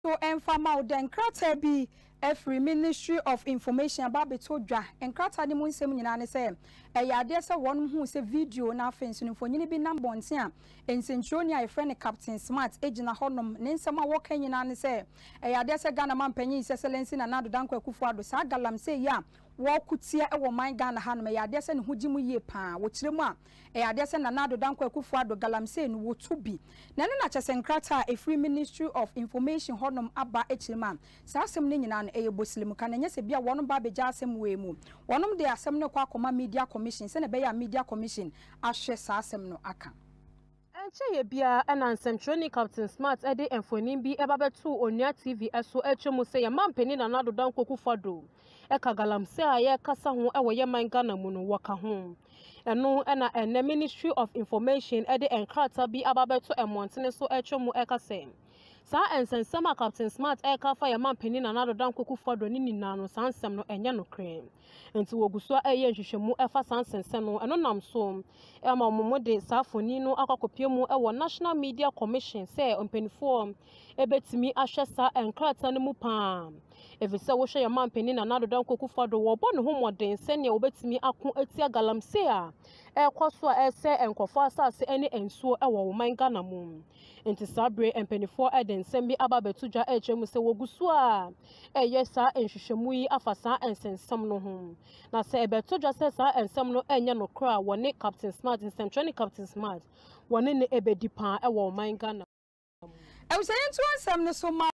So enfama den krata bi every Ministry of Information about betodwa enkrata ni mu nsem nyina ne se eyade se won hu se video na afenso ni mfonyini bi number onte a ensentro ni a friend Captain Smart ejina honom ne nsem a woka nyina ne se eyade se Ghana mampanyi seselensi na Addo danko Akufo-Addo sa Galamsey ya wokutia ewo man Ghana hanom eyade se ne hugimu yie pa wo kiremu a eyade se na Addo danko Akufo-Addo Galamsey no wotubi na na chese enkrata a free Ministry of Information honom aba echirema sa asem ne nyina no eyeboslim ka na nyese bia wonom ba beja asem we mu wonom de asem ne kwa akoma media commission se ne be ya media commission ahwe sa asem no aka Enche bia ana nsɛmtwerɛni Captain Smart ede enfonin bi eba betu Onua TV eso etwemu se ya mampani na Addo danko Akufo-Addo eka Galamsey a ye kasa ho ewo ye man Ghana mu no waka ho eno na ene Ministry of Information ede enkrata bi aba betu emontene so etwemu eka se sa ensensema Captain Smart eka fa ya mampani na Addo danko Akufo-Addo ni nina no sansem no enye no kre enti woguso eye nhwehwemu efa sansensem no eno nam so e ma momode sa afoni no akakopie mu ewo National Media Commission say ompenifo ebetimi ahwe sa enkrata no mu pa efise wo hwe ya mampani na Addo danko Akufo-Addo wo bo ne ho moden se ne obetimi ako etia Galamsey a ekwaso a ese enkofo asase ene ensuo ewo wo man Ghana mu enti sabre empenifo eden sembi aba betudwa echemu se woguso a eye sa enhwehwemu yi afasa ensensem no ho na se ebetudwa se sa ensem no enye no kra woni Captain Smart nsɛmtwerɛni Captain Smart woni ne ebedi pa ewo man Ghana e wo se ntu ansem no so ma